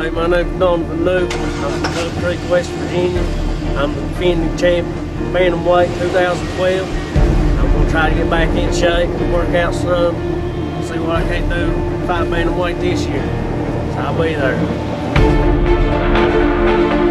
Hey, my name's Donavan. I'm from Cove Creek, West Virginia. I'm the defending champion, bantamweight 2012. I'm gonna try to get back in shape, work out some, see what I can do, fight bantamweight this year. So I'll be there.